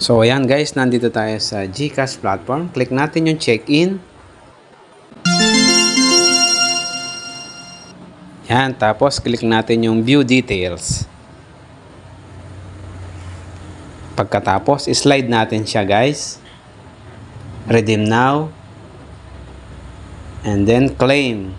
So ayan guys, nandito tayo sa GCash platform. Click natin yung check-in. Yan, tapos click natin yung view details. Pagkatapos, slide natin siya guys. Redeem now. And then claim.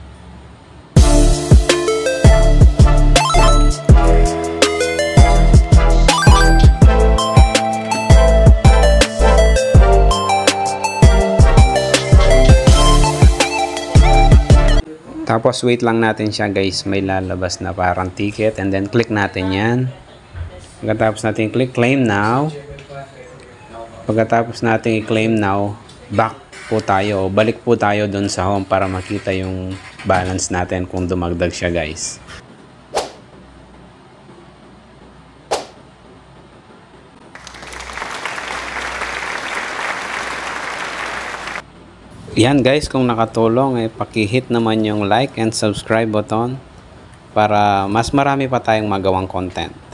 Tapos wait lang natin siya guys, may lalabas na parang ticket, and then click natin yan. Pagkatapos natin click claim now. Pagkatapos natin i-claim now, back po tayo, balik po tayo doon sa home para makita yung balance natin kung dumagdag siya guys. Yan guys, kung nakatulong, paki-hit naman yung like and subscribe button para mas marami pa tayong magawang content.